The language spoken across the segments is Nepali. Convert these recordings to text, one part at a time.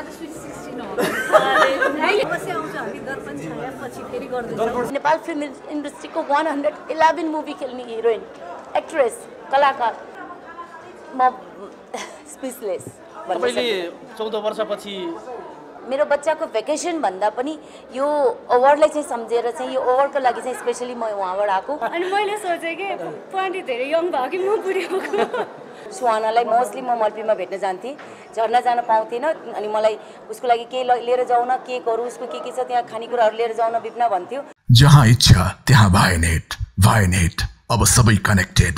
आज स्विच 16 हो अवश्य आउँछ हामी दर्पण छाया पछि फेरि गर्दैछौँ नेपाल फिल्म इन्डस्ट्रीको 111 मुभी खेल्ने हिरोइन एक्ट्रेस कलाकार म स्पिचलेस। तपाईले 14 वर्षपछि मेरो बच्चाको भेकेसन भन्दा पनि यो अवार्डलाई चाहिँ सम्झेर चाहिँ यो अवार्डको लागि चाहिँ स्पेशली म उहाँबाट आएको। अनि मैले सोचेँ कि पार्टी धेरै यङ भयो कि म बुढी भएको। सुहानालाई मोस्टली म मल्पीमा भेट्न जान्थेँ, झर्ना जान पाउँथेन अनि मलाई उसको लागि के लिएर जाउँ न, के गरौँ, उसको के छ त्यहाँ खानेकुराहरू लिएर जाउँ न विपना भन्थ्यो। जहाँ इच्छा त्यहाँ भाइनेट अब सबै कनेक्टेड।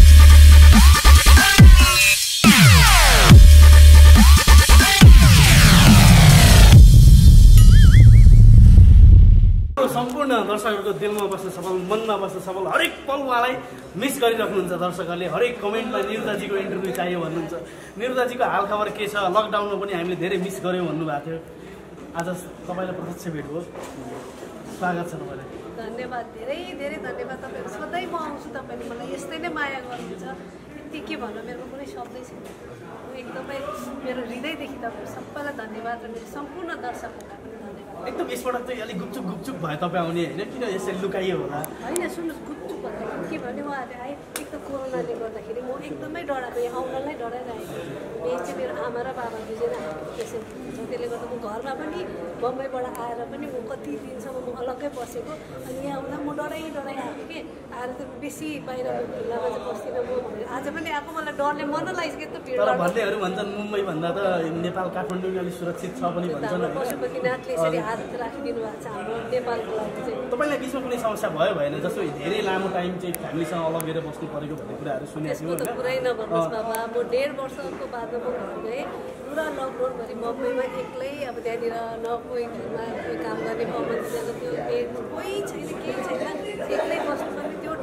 सम्पूर्ण दर्शकहरूको दिलमा बस्न सफल, मनमा बस्न सफल, हरेक पल उहाँलाई मिस गरिराख्नुहुन्छ दर्शकहरूले। हरेक कमेन्टमा निरुताजीको इन्टरभ्यू चाहियो भन्नुहुन्छ। निरुताजीको हालखबर के छ, लकडाउनमा पनि हामीले धेरै मिस गऱ्यौँ भन्नुभएको थियो। आज तपाईँलाई प्रत्यक्ष भेट हो, स्वागत छ तपाईँलाई। धन्यवाद, धेरै धेरै धन्यवाद तपाईँहरू। सधैँ म आउँछु, तपाईँले मलाई यस्तै नै माया गर्नुहुन्छ। यति के भन्नु, मेरो कुनै शब्दै छैन। एकदमै मेरो हृदयदेखि तपाईँहरू सबैलाई धन्यवाद र मेरो सम्पूर्ण दर्शकहरूलाई पनि धन्यवाद। एकदम यसबाट चाहिँ अलिक गुपचुप भयो तपाईँ आउने होइन, किन यसरी लुकाइयो होला? होइन सुन्नुहोस्, गुपचुप भन्दाखेरि के भने उहाँहरूले आए एक त कोरोनाले गर्दाखेरि म एकदमै डराएको, यहाँ आउनलाई डराइरहेको। मेन चाहिँ मेरो आमा र बाबा दुईजना पेसेन्ट हुनुहुन्छ, त्यसले गर्दा म घरमा पनि बम्बईबाट आएर पनि म कति दिनसम्म म अलग्गै बसेको। अनि यहाँ आउँदा म डराइ आएको कि आएर त बेसी बाहिर खुल्लामा चाहिँ बस्दिनँ म भनेर। आज पनि आएको, मलाई डरले मन लाग्छ कि भिड। तर भन्नेहरू भन्छन् मुम्बई भन्दा त नेपाल काठमाडौँ अलिक सुरक्षित छ पनि भन्छन्। पशुपतिनाथले यसरी हात राखिदिनु भएको छ हाम्रो नेपालको लागि चाहिँ। तपाईँलाई बिचमा कुनै समस्या भयो भएन? जस्तो धेरै लामो टाइम चाहिँ फ्यामिलीसँग अलगेर बस्नु परेको भन्ने कुराहरू सुनेको थियो। त्यसको त कुरै नभन्नुहोस् बाबा, म 1.5 वर्षको बादमा म घर गएँ। पुरा लकडाउनभरि बम्बईमा एक्लै, अब त्यहाँनिर न कोही घरमा कोही काम गर्ने बम्बईतिर त्यो कोही छैन, केही छैन, एक्लै बस्नुपर्ने। त्यो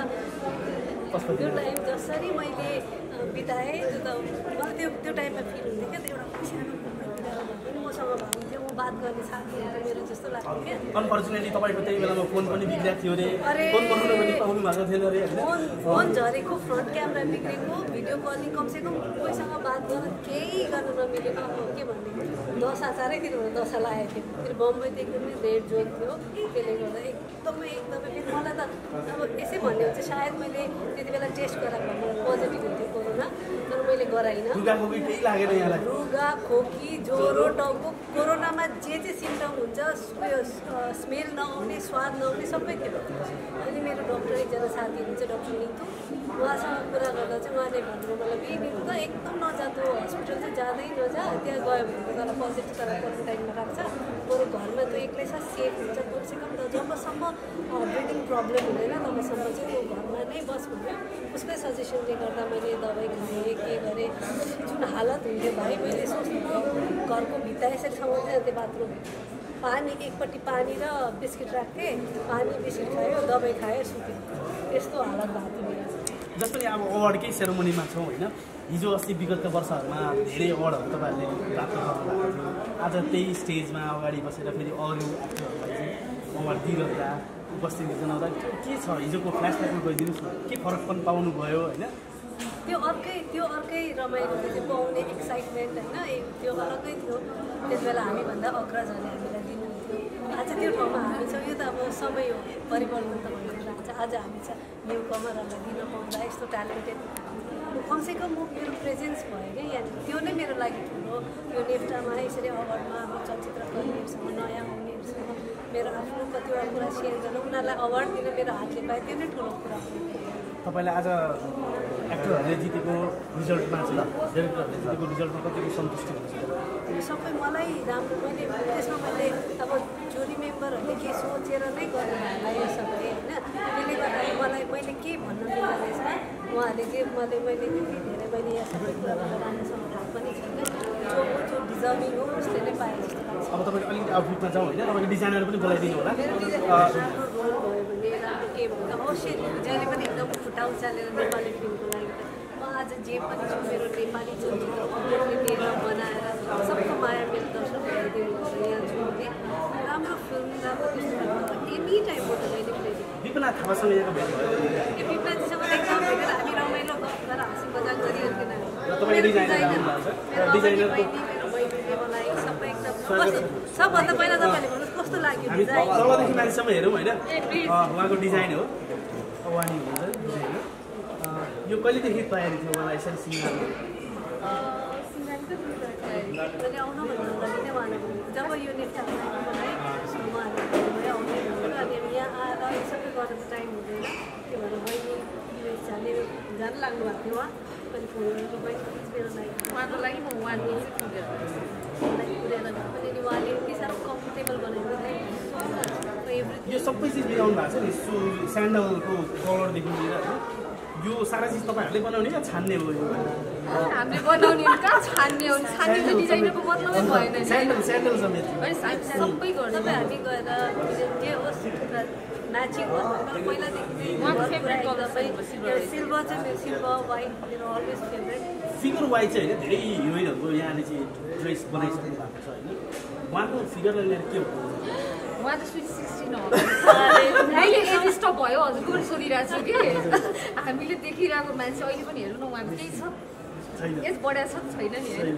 टाइम जसरी मैले बिताएँ त्यो त मलाई त्यो टाइममा फिल हुन्थ्यो क्या। एउटा सानो पनि मसँग भएको थियो, म बात गर्ने साथीहरू मेरो जस्तो लाग्थ्यो क्या। अनफर्चुनेटली तपाईँको त्यही बेलामा फोन पनि बिग्रिएको थियो अरे, फोन बनाउनु पनि पाउनु भएको थिएन अरे। फोन झरेको, फ्रन्ट क्यामेरा बिग्रेको, भिडियो कलिङ कमसेकम कोहीसँग बात गर्न केही गर्न नमिलेको। अब के भन्ने, दशा चारैतिरबाट दशा लागेको थियो। फेरि बम्बई त एकदमै रेड जोन थियो, त्यसले गर्दा एकदमै फेरि मलाई त अब यसै भन्ने हुन्छ सायद मैले त्यति बेला टेस्ट गराएको मलाई पोजिटिभ हुन्थ्यो कोरोना, तर मैले गराइनँ। रुगा खोकी ज्वरो टाउको, कोरोनामा जे सिम्टम हुन्छ उयो स्मेल नआउने, स्वाद नआउने सबै थियो। अनि मेरो डक्टर एकजना साथी हुनुहुन्छ डक्टर नितु, उहाँसँग कुरा गर्दा चाहिँ उहाँले भन्नुभयो मलाई कि नितु त एकदम नजातो, हस्पिटल चाहिँ जाँदै नजा, त्यहाँ गयो भने तँलाई पोजिटिभ तर क्वारेन्टाइनमा राख्छ, बरु घरमा त एक्लै छ, सेफ हुन्छ कमसेकम। र जबसम्म ब्रिदिङ प्रब्लम हुँदैन तबसम्म चाहिँ म घरमा नै बस भन्यो। उसकै सजेसनले गर्दा मैले दबाई खाएँ, के गरेँ। जुन हालत हुन्थ्यो भाइ, मैले सोच्नु घरको भित्ता यसरी समाउँदैन त्यो बाथरुम, पानी एकपट्टि पानी र बिस्किट राख्थेँ, पानी बिस्किट खायो, दबाई खायो, सुत्यो। यस्तो हालत भएको थियो मेरो। जसरी अब अवार्डकै सेरोमनीमा छौँ होइन, हिजो अस्ति विगतका वर्षहरूमा धेरै अवार्डहरू तपाईँहरूले प्राप्त गर्नुभएको थियो। आज त्यही स्टेजमा अगाडि बसेर फेरि अरू एक्टरहरूलाई चाहिँ अवार्ड दिइरहँदा उपस्थित जनाउँदा के छ हिजोको फ्ल्यासब्याकमा गइदिनुहोस् न, के फरक पनि पाउनुभयो होइन? त्यो अर्कै रमाइलो थियो, पाउने एक्साइटमेन्ट होइन, त्यो अलग्गै थियो। त्यति बेला हामीभन्दा अग्रजहरूले हामीलाई दिनुहुन्थ्यो। आज त्यो ठाउँमा हामी छौँ, यो त अब समय हो, परिवर्तन त भएर जान्छ। आज हामी छ न्यु कमरहरूलाई दिन पाउँदा, यस्तो ट्यालेन्टेड कमसेकम म मेरो प्रेजेन्स भयो क्या यहाँनिर, त्यो नै मेरो लागि ठुलो। यो नेफ्टामा यसरी अवार्डमा अब चलचित्रकर्मीहरूसँग, नयाँ आउनेहरूसँग मेरो आफ्नो कतिवटा कुरा सेयर गर्न, उनीहरूलाई अवार्ड दिन मेरो हातले पाएँ, त्यो नै ठुलो कुरा हो। तपाईँलाई आज एक्टरहरूले जितेको रिजल्टमा चाहिँ डाइरेक्टरहरूले जितेको रिजल्टमा कतिको सन्तुष्टि हुन्छ? सबै मलाई राम्रो, मैले त्यसमा मैले अब जुरी मेम्बरहरूले के सोचेर नै गर्नु होला यो सबै होइन। त्यसले गर्दा मलाई मैले के भन्न मिल्दैछ, उहाँहरूले जे मैले धेरै मैले यहाँ सबै कुरा गरेर राम्रोसँग थाहा पनि छ क्या, जो डिजर्भिङ हो उसले नै पाए जस्तो लाग्छ। अब तपाईँको अलिकति आउटफिटमा जाउँ होइन, तपाईँको डिजाइनर पनि बोलाइदिनु होला। मेरो डिजाइनर राम्रो रोल भयो भने, राम्रो के भन्दा अवश्य जहिले पनि एकदम खुट्टा उचालेर नेपाली फिल्मको लागि म आज जे पनि छु, मेरो नेपाली चलचित्र कम्प्लिटली लिएर बनाएर सबको माया मेरो दर्शकहरूले दिनुहुन्छ यहाँ छु भने राम्रो फिल्म, राम्रो त्यस्तो एनी टाइम म त जहिले पनि विपना थापासँग यहाँको भेट भयो? विपनाजीसँग एकदम भेटेर हामी रमाइलो गफ गरेर हाँसी मजाक गरिरहेको डिजाइनर मेरो बहिनीले मलाई सब सबभन्दा पहिला तपाईँले भन्नुहोस् कस्तो लाग्यो हामी डिजाइन तलदेखि माथिसम्म हेरौँ होइन उहाँको डिजाइन हो वानी हुनुहुन्छ डिजाइन हो यो कहिलेदेखि तयारी थियो मलाई यसरी सिङ्गार्नु मैले आउनु भन्दा अगाडि नै उहाँले भन्नुभयो जब यो नेप्चा बनाएँ उहाँहरूले भन्नुभयो आउने भन्नुभयो अनि यहाँ आएर यो सबै गर्नु टाइम हुँदैन त्यो भएर बहिनी युएस जाने जान लाग्नु भएको थियो उहाँ अनि फोन गरेको बहिनी मेरो लागि उहाँको लागि म उहाँले पुगेर अनि उहाँले यति साह्रो कम्फर्टेबल बनाइदिनु एभ्रिथिङ यो सबै चिज मिलाउनु भएको छ नि स्यान्डलको कलरदेखि लिएर यो सारा चिज तपाईँहरूले बनाउने या छान्ने हो यो हामीले बनाउने कहाँ छान्ने हो छान्ने त डिजाइनरको मतलबै भएन नि स्यान्डल समेत सबै गर्छ सबै हामी गएर जे होस् म्याचिङ होस् पहिलादेखि सिल्भर चाहिँ मेरो सिल्भर वाइट मेरो अलवेज फेभरेट फिगर वाइज चाहिँ होइन धेरै हिरोइनहरूको यहाँले चाहिँ ड्रेस बनाइसक्नु भएको छ होइन उहाँको फिगरलाई लिएर के हो उहाँ त स्विट 16 हो अहिले एज स्टप भयो हजुरको पनि सोधिरहेको छु कि हामीले देखिरहेको मान्छे अहिले पनि हेर्नु न उहाँको केही छ एज बढाएको छ छैन नि होइन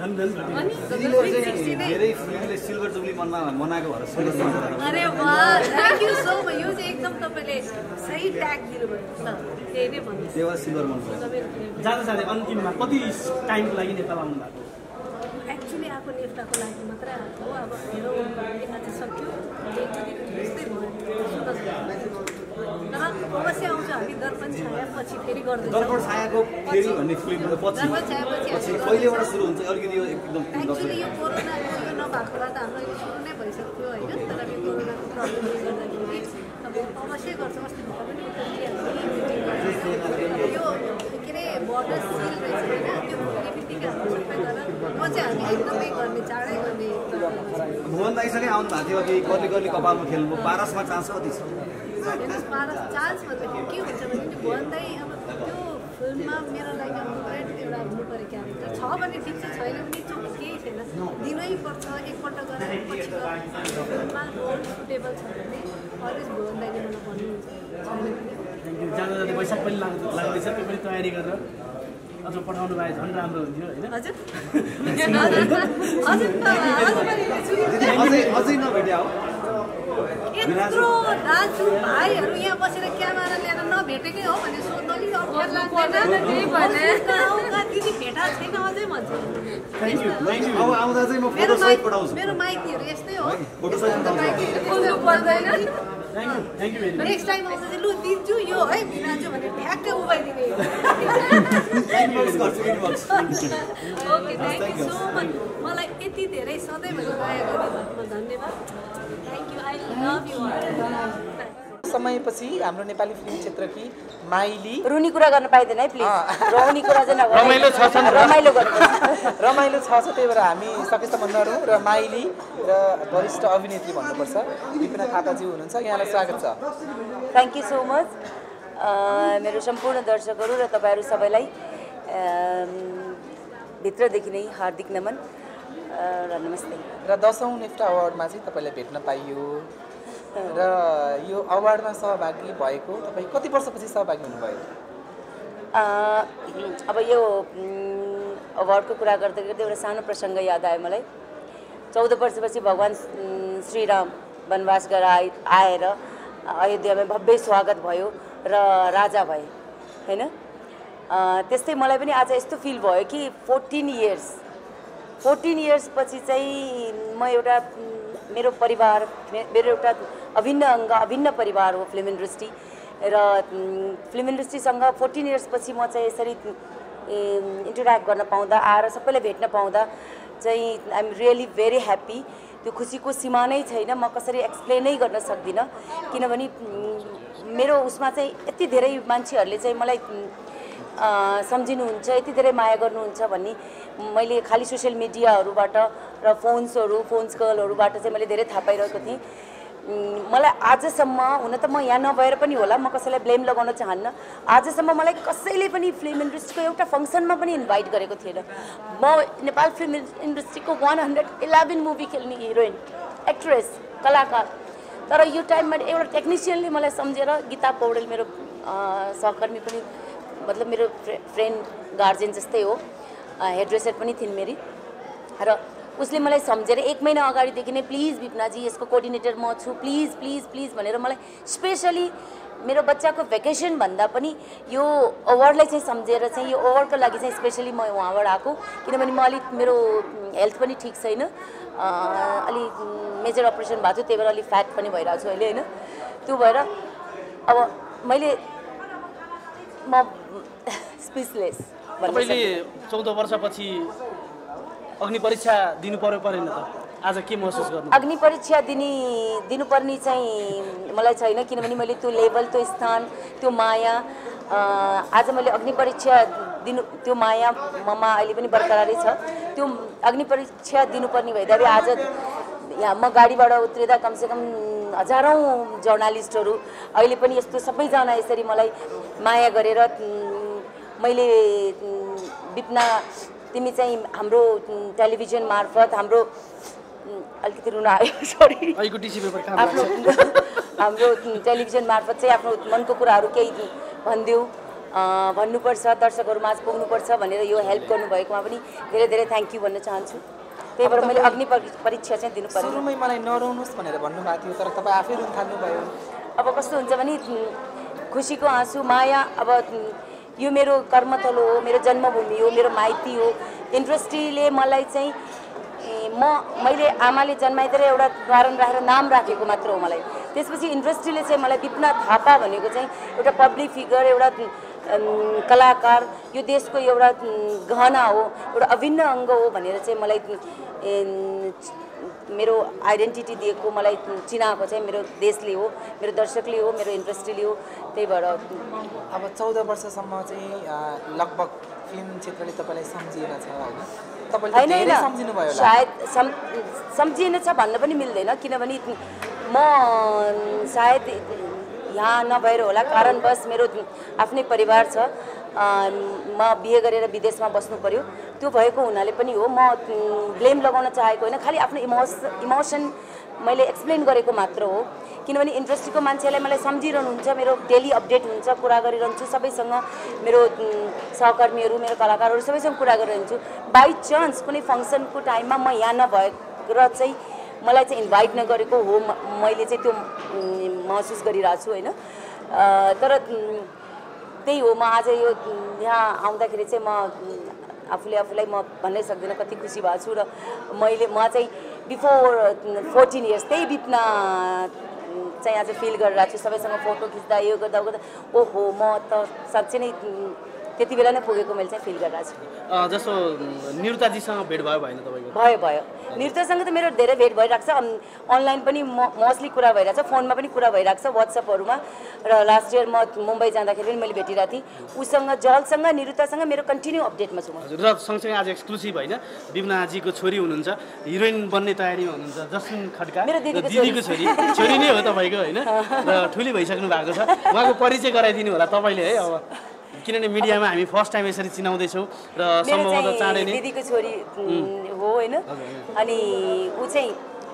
धेरै फिल्मले सिल्भर जुब्ली मनाएको भएर अरे वाह थ्याङ्क यू सो मच यो चाहिँ एकदम तपाईँले सही ट्याग दिनुभयो ल त्यही नै भन्नु त्यो सिल्भर मन जाँदा जाँदै अन्तिममा कति टाइमको लागि नेपाल आउनु भएको एक्चुली आएको नेफ्टाको लागि मात्रै आएको हो अब हेरौँ आज सक्यो त्यस्तै भयो तर अवश्य आउँछ हामी दर्पण छाया पछि फेरि गर्दैछौँ दर्पण छायाको फेरि भन्ने फिल्म पछि दर्पण छाया पछि कहिलेबाट सुरु हुन्छ अलिकति यो एकदम एक्चुली यो कोरोना यो नभएको भए त हाम्रो यो सुरु नै भइसक्यो होइन तर यो कोरोनाको प्रब्लमले गर्दाखेरि अब अवश्य गर्छौँ अस्ति भर्खर पनि यो के अरे बोर्डर सिल रहेछ होइन त्यो खोल्ने बित्तिकै हाम्रो सबै गरेर म चाहिँ हामी एकदमै गर्ने चाँडै गर्ने भुवन दाइसँगै आउनु भएको थियो कि कति कति कपालमा खेल्नु पारसमा चान्स कति छ हेर्नुहोस् पारस चान्स भन्दाखेरि के हुन्छ भने त्यो भुवन दाइ अब त्यो फिल्ममा मेरो लागि फेभरेट एउटा हुनु पऱ्यो क्यारेक्टर छ भने ठिक छ छैन भने चुप केही छैन दिनै पर्छ एकपल्ट गरेर पछि फिल्ममा रोल सुटेबल छ भने अलवेज भुवन दाइले मलाई भन्नुहुन्छ छैन भने जाँदा जाँदै पैसा पनि लाग्दैछ त्यो पनि तयारी गरेर अझ पठाउनु भए झन् राम्रो हुन्थ्यो होइन हजुर अझै नभेट्या हो यत्रो दाजु भाइहरू यहाँ बसेर क्यामेरा ल्याएर नभेटेकै हो भने सोध्नु दिदी भेटा छैन अझै भन्छ अब आउँदा चाहिँ म फोटो सहित पठाउँछु मेरो माइतीहरू यस्तै हो फोटो सहित thank you very much next time आउँदा चाहिँ लु दिन्छु यो है बिनाजु भनेर ठ्याक्कै उभाइदिने okay thank you so much मलाई यति धेरै सधैँभरि माया गरिदिनु धन्यवाद thank you I love you समयपछि हाम्रो नेपाली फिल्म क्षेत्रकी माइली रुनी कुरा गर्न पाइँदैन है प्लिज रौनी कुरा चाहिँ रमाइलो छ रमाइलो गर्नु रमाइलो छ त्यही भएर हामी सकेसम्म नरौँ र माइली र वरिष्ठ अभिनेत्री भन्नुपर्छ विपिना थापाजी हुनुहुन्छ यहाँलाई स्वागत छ थ्याङ्क यू सो मच मेरो सम्पूर्ण दर्शकहरू र तपाईँहरू सबैलाई भित्रदेखि नै हार्दिक नमन र नमस्ते र 10औं नेफ्टा अवार्डमा चाहिँ तपाईँलाई भेट्न पाइयो र यो अवार्डमा सहभागी भएको तपाईँ कति वर्षपछि सहभागी हुनुभयो अब यो अवार्डको कुरा गर्दै गर्दै एउटा सानो प्रसङ्ग याद आयो मलाई 14 वर्षपछि भगवान् श्रीराम वनवास गरेर आएर अयोध्यामा भव्य स्वागत भयो र राजा भए हैन त्यस्तै मलाई पनि आज यस्तो फिल भयो कि 14 इयर्स पछि चाहिँ म एउटा मेरो परिवार मेरो एउटा अभिन्न अङ्ग अभिन्न परिवार हो फिल्म इन्डस्ट्री र फिल्म इन्डस्ट्रीसँग 14 इयर्स पछि म चाहिँ यसरी इन्टरेक्ट गर्न पाउँदा आएर सबैलाई भेट्न पाउँदा चाहिँ I am really very happy त्यो खुसीको सीमा नै छैन म कसरी एक्सप्लेनै गर्न सक्दिनँ किनभने मेरो उसमा चाहिँ यति धेरै मान्छेहरूले चाहिँ मलाई सम्झिनुहुन्छ यति धेरै माया गर्नुहुन्छ भन्ने मैले खालि सोसियल मिडियाहरूबाट र फोन्स कलहरूबाट चाहिँ मैले धेरै थाहा पाइरहेको थिएँ मलाई आजसम्म हुन त म यहाँ नभएर पनि होला म कसैलाई ब्लेम लगाउन चाहन्न आजसम्म मलाई कसैले पनि फिल्म इन्डस्ट्रीको एउटा फङ्सनमा पनि इन्भाइट गरेको थिएन म नेपाल फिल्म इन्डस्ट्रीको 111 मुभी खेल्ने हिरोइन एक्ट्रेस कलाकार तर यो टाइममा एउटा टेक्निसियनले मलाई सम्झेर गीता पौडेल मेरो सहकर्मी पनि मतलब मेरो फ्रेन्ड गार्जियन जस्तै हो हेयर ड्रेसर पनि थिइन् मेरी र उसले मलाई सम्झेर 1 महिना अगाडिदेखि नै प्लिज विपनाजी यसको कोअर्डिनेटर म छु प्लिज प्लिज प्लिज भनेर मलाई स्पेसली मेरो बच्चाको भेकेसन भन्दा पनि यो अवार्डलाई चाहिँ सम्झेर चाहिँ यो अवार्डको लागि चाहिँ स्पेसली म उहाँबाट आएको किनभने म अलिक मेरो हेल्थ पनि ठिक छैन अलि मेजर अपरेसन भएको थियो त्यही भएर अलिक फ्याट पनि भइरहेको छु अहिले होइन त्यो भएर अब मैले म स्पिचलेस तपाईँले 14 वर्षपछि अग्नि परीक्षा दिनु परेन त आज के महसुस गर्नु अग्नि परीक्षा दिनुपर्ने चाहिँ मलाई छैन किनभने मैले त्यो लेभल त्यो स्थान त्यो माया आज मैले अग्नि परीक्षा त्यो माया ममा अहिले पनि बरकरारै छ त्यो अग्नि परीक्षा दिनुपर्ने भइदिए आज यहाँ म गाडीबाट उत्रिँदा कमसेकम हजारौँ जर्नलिस्टहरू अहिले पनि यस्तो सबैजना यसरी मलाई माया गरेर मैले विपना तिमी चाहिँ हाम्रो टेलिभिजन मार्फत हाम्रो अलिकति रुन आयो सरी हाम्रो टेलिभिजन मार्फत चाहिँ आफ्नो मनको कुराहरू केही भनिदेऊ भन्नुपर्छ दर्शकहरूमा आज पुग्नुपर्छ भनेर यो हेल्प गर्नुभएकोमा पनि धेरै धेरै थ्याङ्क यू भन्न चाहन्छु त्यही भएर मैले अग्नि परीक्षा चाहिँ दिनु पर्यो सुरुमै मलाई नरुनुहोस् भनेर भन्नुभएको थियो तर तपाईँ आफै रुन थाल्नुभयो अब कस्तो हुन्छ भने खुसीको आँसु माया अब यो मेरो कर्मथलो हो मेरो जन्मभूमि हो मेरो माइती हो इन्डस्ट्रीले मलाई चाहिँ मैले आमाले जन्माइदिएर एउटा कारण राखेर नाम राखेको मात्र हो मलाई त्यसपछि इन्डस्ट्रीले चाहिँ मलाई विपना थापा भनेको चाहिँ एउटा पब्लिक फिगर एउटा कलाकार यो देशको एउटा गहना हो एउटा अभिन्न अङ्ग हो भनेर चाहिँ मलाई मेरो आइडेन्टिटी दिएको मलाई चिनाएको चाहिँ मेरो देशले हो मेरो दर्शकले हो मेरो इन्डस्ट्रीले हो त्यही भएर अब 14 वर्षसम्म चाहिँ लगभग फिल्म क्षेत्रले तपाईँलाई सम्झिएन छ होइन तपाईँले धेरै सम्झिनुभयो होला सायद सम्झिएन छ भन्न पनि मिल्दैन किनभने म सायद यहाँ नभएर होला कारणवश मेरो आफ्नै परिवार छ म बिहे गरेर विदेशमा बस्नु पर्यो त्यो भएको हुनाले पनि हो म ब्लेम लगाउन चाहेको होइन खालि आफ्नो इमोसन मैले एक्सप्लेन गरेको मात्र हो किनभने इन्डस्ट्रीको मान्छेलाई मलाई सम्झिरहनुहुन्छ मेरो डेली अपडेट हुन्छ कुरा गरिरहन्छु सबैसँग मेरो सहकर्मीहरू मेरो कलाकारहरू सबैसँग कुरा गरिरहन्छु बाई चान्स कुनै फङ्सनको टाइममा म यहाँ नभएर चाहिँ मलाई चाहिँ इन्भाइट नगरेको हो मैले चाहिँ त्यो महसुस गरिरहेको छु होइन तर त्यही हो म आज यो यहाँ आउँदाखेरि चाहिँ म आफूलाई म भन्नै सक्दिनँ कति खुसी भएको छु र म चाहिँ बिफोर 14 इयर्स त्यही विपना चाहिँ आज फिल गरिरहेको छु सबैसँग फोटो खिच्दा यो गर्दा ओहो म त साँच्चै नै त्यति बेला नै पुगेको मैले चाहिँ फिल गरिरहेको छु जस्तो निरुताजीसँग भेट भयो भएन तपाईँको भयो निरुतासँग त मेरो धेरै भेट भइरहेको छ अनलाइन पनि मोस्टली कुरा भइरहेको छ फोनमा पनि कुरा भइरहेको छ वाट्सएपहरूमा र लास्ट इयर म मुम्बई जाँदाखेरि पनि मैले भेटिरहेको थिएँ उसँग जलसँग निरुतासँग मेरो कन्टिन्यू अपडेटमा छु म हजुर र सँगसँगै आज एक्सक्लुसिभ होइन विपनाजीको छोरी हुनुहुन्छ हिरोइन बन्ने तयारीमा हुनुहुन्छ जसमिन खड्का मेरो दिदीको छोरी नै हो तपाईँको होइन र ठुली भइसक्नु भएको छ उहाँको परिचय गराइदिनु होला तपाईँले है अब किनभने मिडियामा हामी फर्स्ट टाइम यसरी चिनाउँदैछौँ र सम्भवतः चाँडै नै दिदीको छोरी हो होइन अनि ऊ चाहिँ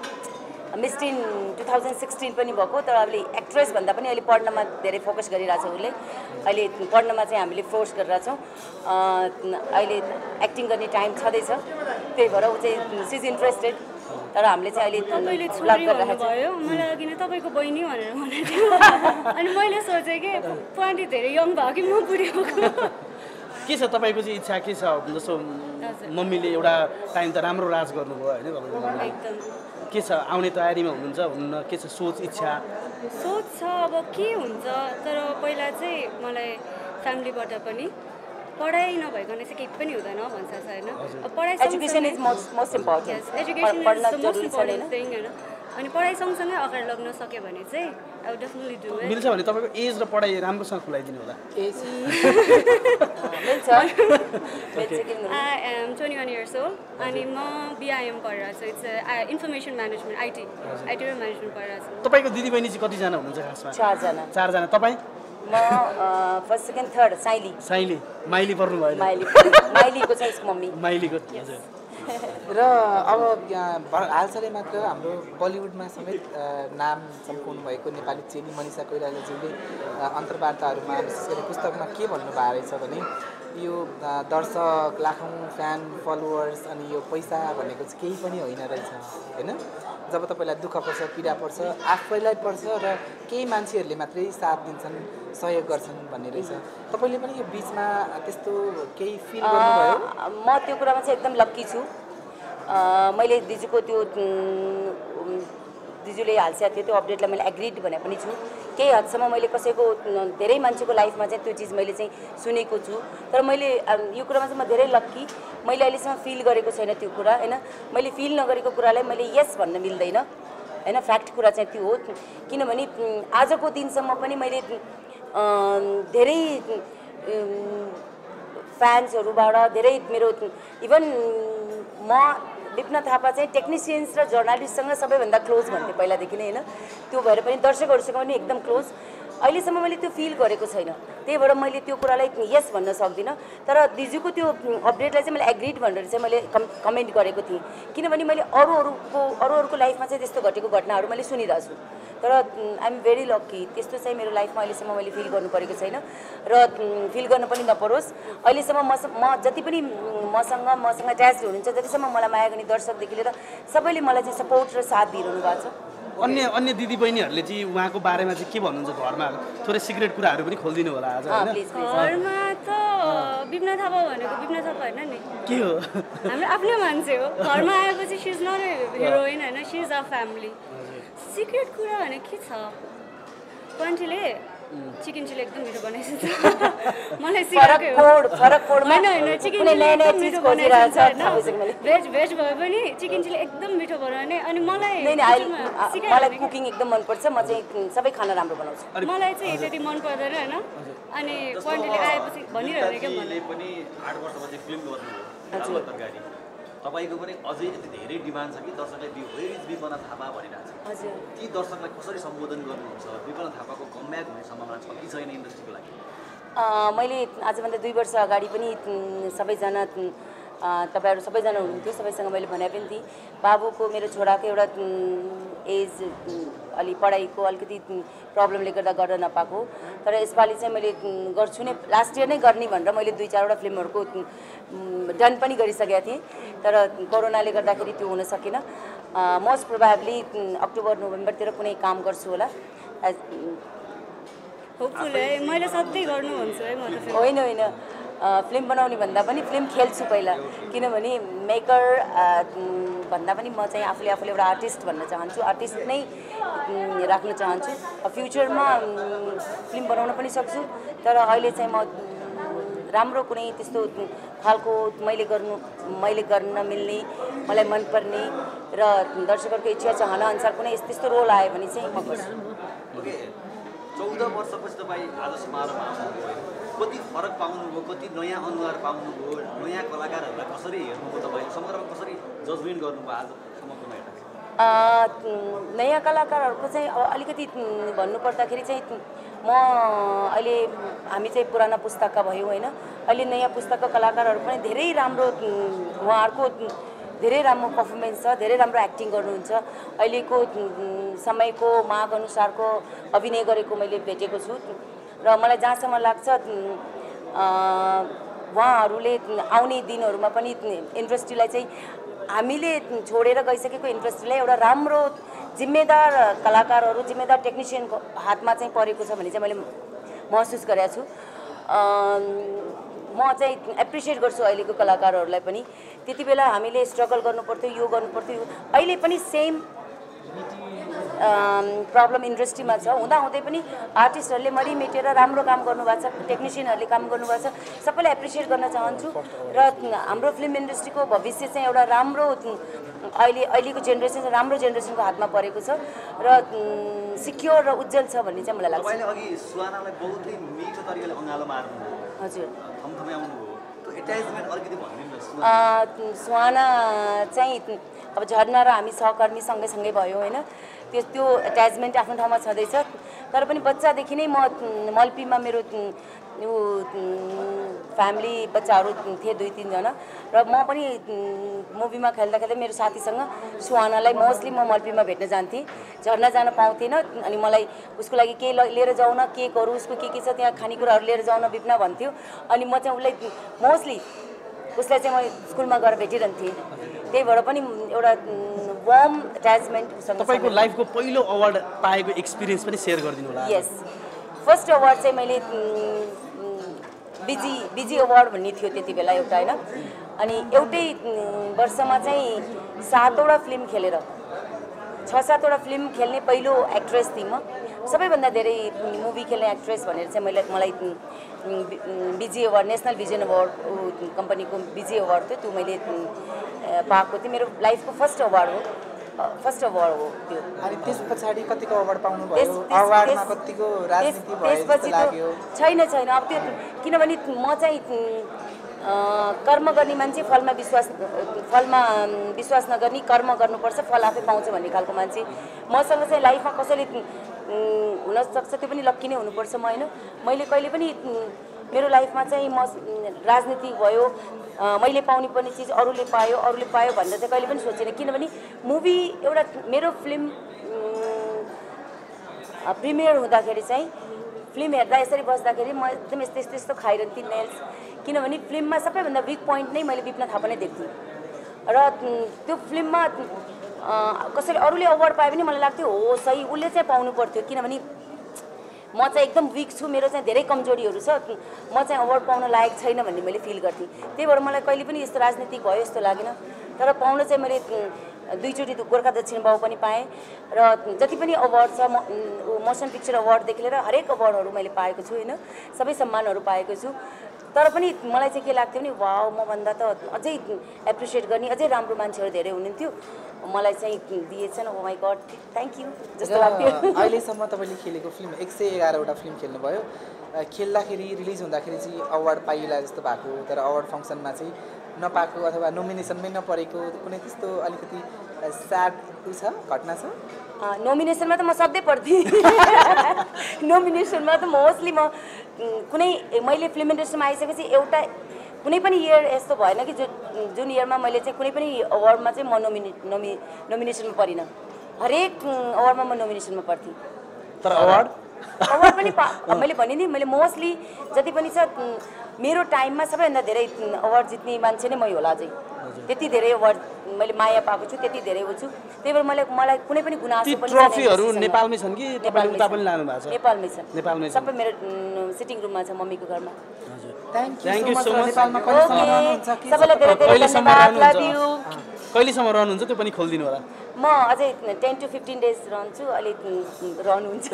मिस टिन 2016 पनि भएको तर अहिले एक्ट्रेस भन्दा पनि अहिले पढ्नमा धेरै फोकस गरिरहेछ उसले अहिले पढ्नमा चाहिँ हामीले फोर्स गरिरहेछौँ अहिले एक्टिङ गर्ने टाइम छँदैछ त्यही भएर ऊ चाहिँ सी इज इन्ट्रेस्टेड तर हामीले चाहिँ अहिले छोरी भन्नुभयो मलाई अघि नै तपाईँको बहिनी भनेर भनेको थियो अनि मैले सोचेँ कि पानी धेरै यङ भयो कि म बुढी भएको के छ तपाईँको चाहिँ इच्छा के छ जस्तो मम्मीले एउटा टाइम त राम्रो राज गर्नुभयो होइन एकदम के छ आउने तयारीमा हुनुहुन्छ हुन्न के छ सोच इच्छा सोच छ अब के हुन्छ तर पहिला चाहिँ मलाई फ्यामिलीबाट पनि पढाइ नभइकन चाहिँ केही पनि हुँदैन भन्छ होइन पढाइ education is most important education is the most important thing होइन अनि पढाइ सँगसँगै अगाडि लग्न सक्यो भने चाहिँ आई डेफिनेटली डु इट मिल्छ भने तपाईँको एज र पढाइ राम्रोसँग खुलाइदिनु होला एज मिल्छ आई एम 21 इयर्स ओल्ड अनि म बिआइएम पढिरहेको छु इट्स इन्फर्मेसन म्यानेजमेन्ट आइटी र म्यानेजमेन्ट पढिरहेको छु तपाईँको दिदीबहिनी चाहिँ कतिजना हुनुहुन्छ खासमा 4 जना तपाईँ म फर्स्ट सेकेन्ड थर्ड साइली माइली पर्नु भयो माइलीको चाहिँ यसको मम्मी माइलीको हजुर र अब हालसालै मात्र हाम्रो बलिउडमा समेत नाम चम्काउनु भएको नेपाली चेली मनिषा कोइरालाज्यूले अन्तर्वार्ताहरूमा विशेष गरी पुस्तकमा के भन्नुभएको रहेछ भने यो दर्शक लाखौँ फ्यान फलोवर्स अनि यो पैसा भनेको चाहिँ केही पनि होइन रहेछ होइन जब तपाईँलाई दुःख पर्छ पीडा पर्छ आफैलाई पर्छ र केही मान्छेहरूले मात्रै साथ दिन्छन् सहयोग गर्छन् भन्ने रहेछ तपाईँले पनि यो बिचमा त्यस्तो केही फिल गर्नुभयो म त्यो कुरामा चाहिँ एकदम लक्की छु मैले दिजुको त्यो दिजुले हाल्छ त्यो अपडेटलाई मैले एग्रिड भने पनि छु केही हदसम्म मैले कसैको धेरै मान्छेको लाइफमा चाहिँ त्यो चिज मैले चाहिँ सुनेको छु तर मैले यो कुरामा चाहिँ म धेरै लक्की मैले अहिलेसम्म फिल गरेको छैन त्यो कुरा होइन मैले फिल नगरेको कुरालाई मैले यस भन्न मिल्दैन होइन फ्याक्ट कुरा चाहिँ त्यो हो किनभने आजको दिनसम्म पनि मैले धेरै फ्यान्सहरूबाट धेरै मेरो इभन म विपिन थापा चाहिँ टेक्निसियन्स र जर्नलिस्टसँग सबैभन्दा क्लोज भन्थेँ पहिलादेखि नै होइन त्यो भएर पनि दर्शकहरूसँग पनि एकदम क्लोज अहिलेसम्म मैले त्यो फिल गरेको छैन त्यही भएर मैले त्यो कुरालाई यस भन्न सक्दिनँ तर दिजुको त्यो अपडेटलाई चाहिँ मैले एग्रिड भनेर चाहिँ मैले कमेन्ट गरेको थिएँ किनभने मैले अरूहरूको लाइफमा चाहिँ त्यस्तो घटेको घटनाहरू मैले सुनिरहेको छु तर आइ एम भेरी लक्की त्यस्तो चाहिँ मेरो लाइफमा अहिलेसम्म मैले फिल गर्नु परेको छैन र फिल गर्न पनि नपरोस् अहिलेसम्म म जति पनि मसँग एट्याच हुनुहुन्छ जतिसम्म मलाई माया गर्ने दर्शकदेखि लिएर सबैले मलाई चाहिँ सपोर्ट र साथ दिइरहनु भएको छ अन्य दिदीबहिनीहरूले चाहिँ उहाँको बारेमा चाहिँ के भन्नुहुन्छ घरमा थोरै सिक्रेट कुराहरू पनि खोलिदिनु होला आज घरमा त विपिन थापा भनेको विपिन थापा होइन नि के हो हाम्रो आफ्नै मान्छे हो घरमा आएपछि she is not a heroine होइन she is a family secret कुरा भने के छ कन्ट्रीले चिकन चिल्ली एकदम मिठो बनाएछ मलाई होइन चिकन चिल्ली एकदम मिठो बनाएछ होइन भेज भए पनि चिकन चिल्ली एकदम मिठो बनाउने अनि मलाई कुकिङ एकदम मनपर्छ म चाहिँ सबै खाना राम्रो बनाउँछु मलाई चाहिँ त्यति मन पर्दैन होइन अनि क्वान्टिटीले आएपछि भनिरहने क्या पनि 8 वर्षपछि फिल्म गर्नुभयो तपाईँको पनि अझै यति धेरै डिमान्ड छ कि दर्शकले विपना थापा भनिरहेको छ हजुर ती दर्शकलाई कसरी सम्बोधन गर्नुहुन्छ विपना थापाको कमब्याक हुने सम्भावना छ कि छैन इन्डस्ट्रीको लागि मैले आजभन्दा 2 वर्ष अगाडि पनि सबैजना तपाईँहरू सबैजना हुनुहुन्थ्यो सबैसँग मैले भने पनि थिएँ बाबुको मेरो छोराको एउटा एज अलि पढाइको अलिकति प्रब्लमले गर्दा गर्न नपाएको तर यसपालि चाहिँ मैले गर्छु नै लास्ट इयर नै गर्ने भनेर मैले 2-4वटा फिल्महरूको डन पनि गरिसकेका थिएँ तर कोरोनाले गर्दाखेरि त्यो हुन सकेन मोस्ट प्रोभाब्ली अक्टोबर नोभेम्बरतिर कुनै काम गर्छु होला होपफुली मैले सधैँ गर्नु भन्छु है म त होइन फिल्म बनाउने भन्दा पनि फिल्म खेल्छु पहिला किनभने मेकर भन्दा पनि म चाहिँ आफूले एउटा आर्टिस्ट भन्न चाहन्छु आर्टिस्ट नै राख्न चाहन्छु फ्युचरमा फिल्म बनाउन पनि सक्छु तर अहिले चाहिँ म राम्रो कुनै त्यस्तो खालको मैले गर्न मिल्ने मलाई मनपर्ने र दर्शकहरूको इच्छा चाहना अनुसार कुनै त्यस्तो रोल आयो भने चाहिँ म गर्छु 14 वर्षपछि तपाईँ आज समारोहमा आउनुभयो कति फरक पाउनुभयो कति नयाँ अनुहार पाउनुभयो नयाँ कलाकारहरूलाई कसरी हेर्नुभयो तपाईँले समग्रमा कसरी जजमेन्ट गर्नुभयो आजसम्मको नयाँ कलाकारहरूको चाहिँ अलिकति भन्नुपर्दाखेरि चाहिँ म अहिले हामी चाहिँ पुराना पुस्ताका भयौँ होइन अहिले नयाँ पुस्ताका कलाकारहरू पनि धेरै राम्रो उहाँहरूको धेरै राम्रो पर्फर्मेन्स छ धेरै राम्रो एक्टिङ गर्नुहुन्छ अहिलेको समयको माग अनुसारको अभिनय गरेको मैले भेटेको छु र मलाई जहाँसम्म लाग्छ उहाँहरूले आउने दिनहरूमा पनि इन्डस्ट्रीलाई चाहिँ हामीले छोडेर गइसकेको इन्डस्ट्रीलाई एउटा राम्रो जिम्मेदार कलाकारहरू जिम्मेदार टेक्निसियनको हातमा चाहिँ परेको छ भन्ने चाहिँ मैले महसुस गरेको छु म चाहिँ एप्रिसिएट गर्छु अहिलेको कलाकारहरूलाई पनि त्यति बेला हामीले स्ट्रगल गर्नुपर्थ्यो यो गर्नुपर्थ्यो अहिले पनि सेम प्रब्लम इन्डस्ट्रीमा छ हुँदाहुँदै पनि आर्टिस्टहरूले मरिमेटेर राम्रो काम गर्नुभएको छ टेक्निसियनहरूले काम गर्नुभएको छ सबैलाई एप्रिसिएट गर्न चाहन्छु र हाम्रो फिल्म इन्डस्ट्रीको भविष्य चाहिँ एउटा राम्रो अहिलेको जेनेरेसन राम्रो जेनेरेसनको हातमा परेको छ र सिक्योर र उज्जवल छ भन्ने चाहिँ मलाई लाग्छ तपाईँले अघि सुहानालाई बहुतै मिठो तरिकाले अँगालो मार्नुभयो हजुर थमथमै आउनुभयो त्यो एट्याचमेन्ट अलिकति भनिदिनुहोस् सुहाना चाहिँ अब झर्ना र हामी सहकर्मी सँगै भयो होइन त्यो एट्याचमेन्ट आफ्नो ठाउँमा छँदैछ तर पनि बच्चादेखि नै म मल्पीमा मेरो ऊ फ्यामिली बच्चाहरू थिए 2-3 जना र म पनि मुभीमा खेल्दा खेल्दै मेरो साथीसँग सुहानालाई मोस्टली म मल्पीमा भेट्न जान्थेँ झर्ना जान पाउँथिनँ अनि मलाई उसको लागि के लिएर जाउँ न के गरौँ उसको के छ त्यहाँ खानेकुराहरू लिएर जाउँ न विपना भन्थ्यो अनि म चाहिँ उसलाई मोस्टली उसलाई चाहिँ म स्कुलमा गएर भेटिरहन्थेँ त्यही भएर पनि एउटा वार्म एट्याचमेन्ट उसँग तपाईँको लाइफको पहिलो अवार्ड पाएको एक्सपिरियन्स पनि सेयर गरिदिनु होला यस फर्स्ट अवार्ड चाहिँ मैले बिजी अवार्ड भन्ने थियो त्यति बेला एउटा होइन अनि एउटै वर्षमा चाहिँ 7वटा फिल्म खेलेर 6-7वटा फिल्म खेल्ने पहिलो एक्ट्रेस थिएँ म सबैभन्दा धेरै मुभी खेल्ने एक्ट्रेस भनेर चाहिँ मलाई BG award national vision award कम्पनीको बिजी अवार्ड थियो त्यो मैले पाएको थिएँ मेरो लाइफको फर्स्ट अवार्ड हो त्यो अनि त्यस पछाडि कतिको अवार्ड पाउनु भयो अवार्डमा कतिको राजनीति भयो जस्तो लाग्यो छैन अब त्यो किनभने म चाहिँ कर्म गर्ने मान्छे फलमा विश्वास नगर्ने कर्म गर्नुपर्छ फल आफै पाउँछ भन्ने खालको मान्छे मसँग चाहिँ लाइफमा कसैले हुनसक्छ त्यो पनि लक्की नै हुनुपर्छ म होइन मैले कहिले पनि मेरो लाइफमा चाहिँ म राजनीति भयो मैले पाउनु पर्ने चिज अरूले पायो भनेर चाहिँ कहिले पनि सोचेन किनभने मुभी एउटा मेरो फिल्म प्रिमियर हुँदाखेरि चाहिँ फिल्म हेर्दा यसरी बस्दाखेरि म एकदम यस्तो खाइरहन्थेँ नेल्स किनभने फिल्ममा सबैभन्दा विक पोइन्ट नै मैले विपना थापा नै देख्थेँ र त्यो फिल्ममा कसैले अरूले अवार्ड पाए पनि मलाई लाग्थ्यो हो सही उसले चाहिँ पाउनु पर्थ्यो किनभने म चाहिँ एकदम विक छु मेरो चाहिँ धेरै कमजोरीहरू छ म चाहिँ अवार्ड पाउन लायक छैन भन्ने मैले फिल गर्थेँ त्यही भएर मलाई कहिले पनि यस्तो राजनीतिक भयो जस्तो लागेन तर पाउन चाहिँ मैले 2चोटि गोर्खा दक्षिण बाउ पनि पाएँ र जति पनि अवार्ड छ मोसन पिक्चर अवार्डदेखि लिएर हरेक अवार्डहरू मैले पाएको छु होइन सबै सम्मानहरू पाएको छु तर पनि मलाई चाहिँ के लाग्थ्यो भने वाउ मभन्दा त अझै एप्रिसिएट गर्ने अझै राम्रो मान्छेहरू धेरै हुनुहुन्थ्यो मलाई चाहिँ दिएछन् oh my god thank you जस्तो लाग्थ्यो अहिलेसम्म तपाईँले खेलेको फिल्म 111वटा फिल्म खेल्नुभयो खेल्दाखेरि रिलिज हुँदाखेरि चाहिँ अवार्ड पाइला जस्तो भएको तर अवार्ड फङ्सनमा चाहिँ नपाएको अथवा नोमिनेसनमै नपरेको कुनै त्यस्तो अलिकति स्याड छ घटना छ नोमिनेसनमा त म सधैँ पढ्थेँ नोमिनेसनमा त मोस्टली म कुनै मैले फिल्म इन्डस्ट्रीमा आइसकेपछि एउटा कुनै पनि इयर यस्तो भएन कि जुन इयरमा मैले चाहिँ कुनै पनि अवार्डमा चाहिँ म नोमिनेसनमा परिनँ हरेक अवार्डमा म नोमिनेसनमा पर्थेँ तर अवार्ड पनि मैले भने नि मैले मोस्टली जति पनि छ मेरो टाइममा सबैभन्दा धेरै अवार्ड जित्ने मान्छे नै मै होला अझै त्यति धेरै अवार्ड मैले माया पाएको छु त्यति धेरै छु त्यही भएर मलाई कुनै पनि गुनासो पनि ट्रफीहरू नेपालमै छन् कि तपाईले उता पनि लानु भएको छ नेपालमै छ नेपालमै छ सबै मेरो सिटिङ रुममा छ मम्मीको घरमा थ्यांक यू सो मच नेपालमा सबैलाई धेरै धेरै धन्यवाद लभ यू कहिलेसम्म रहनुहुन्छ त्यो पनि खोल्दिनु होला म अझै 10 to 15 डेज रहन्छु अलि रहनुहुन्छ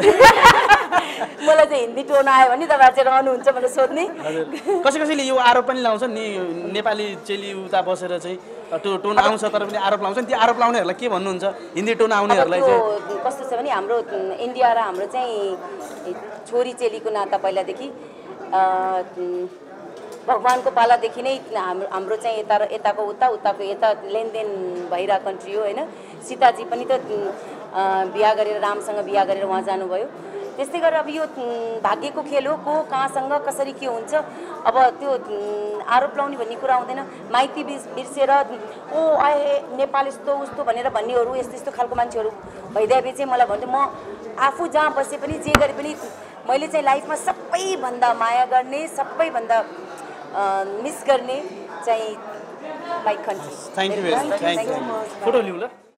मलाई चाहिँ हिन्दी टोन आयो भने तपाईहरु चाहिँ रहनुहुन्छ भनेर सोध्ने कसैले यो आरोप पनि लाउँछ नि नेपाली चेली उता बसेर चाहिँ टोन आउँछ तर पनि आरोप लाउँछ नि ती आरोप लाउनेहरुलाई के भन्नुहुन्छ हिन्दी टोन आउनेहरुलाई चाहिँ कस्तो छ भने हाम्रो इन्डिया र हाम्रो चाहिँ छोरी चेलीको नाता पहिलादेखि भगवानको पालादेखि नै हाम्रो चाहिँ यताको उताको यता लेनदेन भइरहेको कन्ट्री हो हैन सीताजी पनि त बिहा गरेर रामसँग बिहा गरेर उहाँ जानुभयो त्यस्तै गरेर अब यो भाग्यको खेल हो को कहाँसँग कसरी के हुन्छ अब त्यो आरोप लाउने भन्ने कुरा आउँदैन माइती बिर्सेर ओ आए नेपाल यस्तो उस्तो भनेर भन्नेहरू यस्तो यस्तो खालको मान्छेहरू भइदिएपछि चाहिँ मलाई भन्थ्यो म आफू जहाँ बसे पनि जे गरे पनि मैले चाहिँ लाइफमा सबैभन्दा माया गर्ने सबैभन्दा मिस गर्ने चाहिँ my country thank you photo लिऊ ल